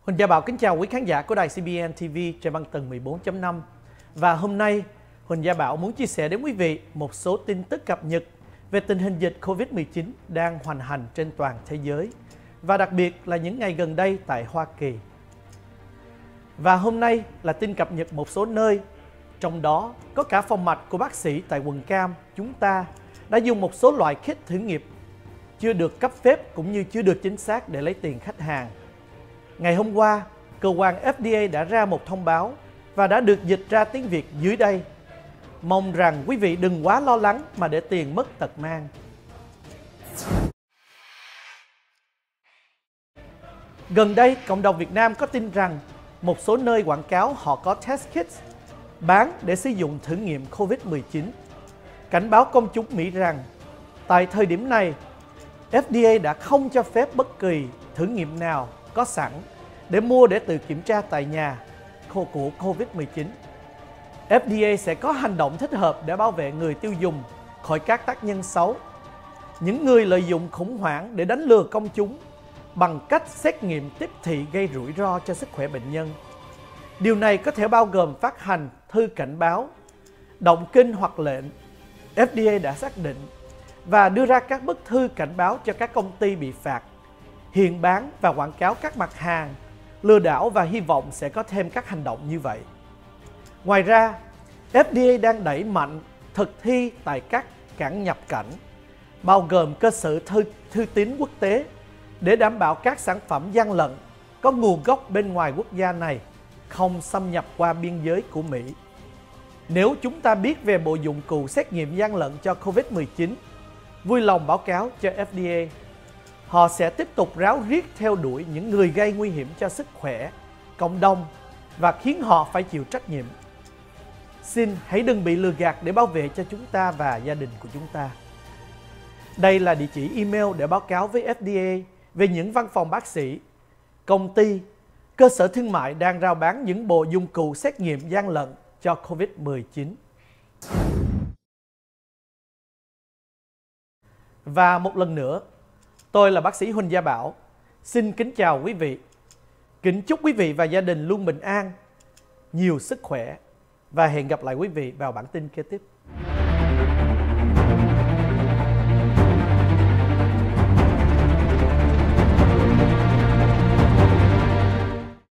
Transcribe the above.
Huỳnh Gia Bảo kính chào quý khán giả của đài CBN TV trên băng tần 14.5. Và hôm nay, Huỳnh Gia Bảo muốn chia sẻ đến quý vị một số tin tức cập nhật về tình hình dịch Covid-19 đang hoành hành trên toàn thế giới, và đặc biệt là những ngày gần đây tại Hoa Kỳ. Và hôm nay là tin cập nhật một số nơi, trong đó có cả phòng mạch của bác sĩ tại quận Cam chúng ta đã dùng một số loại kit thử nghiệm chưa được cấp phép cũng như chưa được chính xác để lấy tiền khách hàng. Ngày hôm qua, cơ quan FDA đã ra một thông báo và đã được dịch ra tiếng Việt dưới đây. Mong rằng quý vị đừng quá lo lắng mà để tiền mất tật mang. Gần đây, cộng đồng Việt Nam có tin rằng một số nơi quảng cáo họ có test kits bán để sử dụng thử nghiệm Covid-19. Cảnh báo công chúng Mỹ rằng tại thời điểm này, FDA đã không cho phép bất kỳ thử nghiệm nào có sẵn để mua để tự kiểm tra tại nhà của Covid-19. FDA sẽ có hành động thích hợp để bảo vệ người tiêu dùng khỏi các tác nhân xấu. Những người lợi dụng khủng hoảng để đánh lừa công chúng bằng cách xét nghiệm tiếp thị gây rủi ro cho sức khỏe bệnh nhân. Điều này có thể bao gồm phát hành thư cảnh báo, động kinh hoặc lệnh. FDA đã xác định và đưa ra các bức thư cảnh báo cho các công ty bị phạt, hiện bán và quảng cáo các mặt hàng lừa đảo, và hy vọng sẽ có thêm các hành động như vậy. Ngoài ra, FDA đang đẩy mạnh thực thi tại các cảng nhập cảnh, bao gồm cơ sở thư tín quốc tế, để đảm bảo các sản phẩm gian lận có nguồn gốc bên ngoài quốc gia này không xâm nhập qua biên giới của Mỹ. Nếu chúng ta biết về bộ dụng cụ xét nghiệm gian lận cho Covid-19, vui lòng báo cáo cho FDA. Họ sẽ tiếp tục ráo riết theo đuổi những người gây nguy hiểm cho sức khỏe, cộng đồng và khiến họ phải chịu trách nhiệm. Xin hãy đừng bị lừa gạt để bảo vệ cho chúng ta và gia đình của chúng ta. Đây là địa chỉ email để báo cáo với FDA về những văn phòng bác sĩ, công ty, cơ sở thương mại đang rao bán những bộ dụng cụ xét nghiệm gian lận cho Covid-19. Và một lần nữa, tôi là bác sĩ Huỳnh Gia Bảo. Xin kính chào quý vị. Kính chúc quý vị và gia đình luôn bình an, nhiều sức khỏe, và hẹn gặp lại quý vị vào bản tin kế tiếp.